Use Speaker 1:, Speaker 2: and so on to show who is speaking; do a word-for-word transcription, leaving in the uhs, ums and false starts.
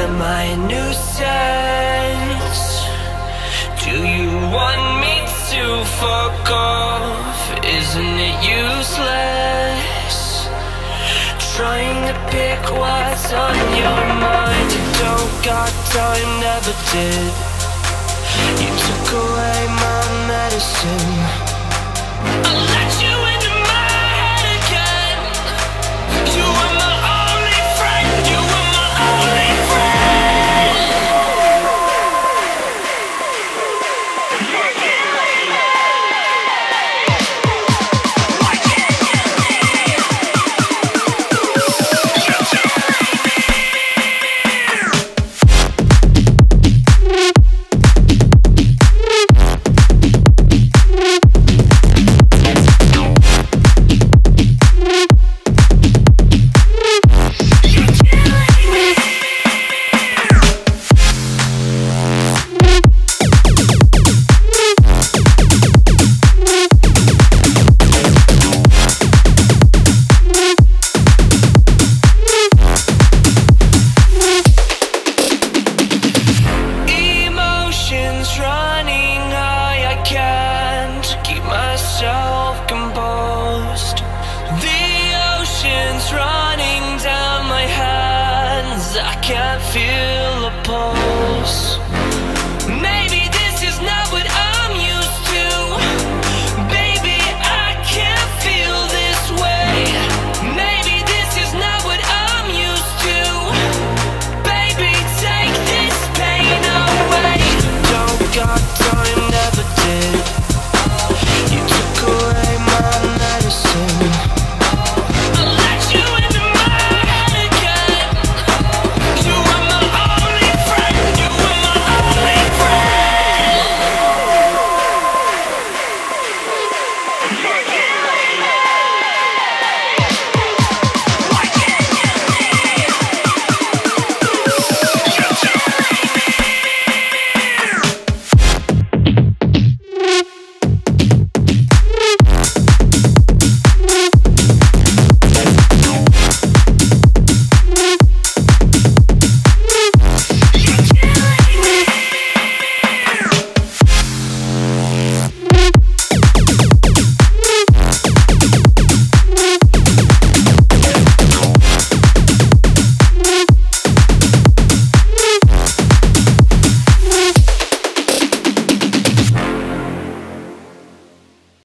Speaker 1: Am I a nuisance? Do you want me to fuck off? Isn't it useless? Trying to pick what's on your mind. You don't got time, never did. You took away my medicine. I let you into my head again. You were my only friend. You were my only friend. Feel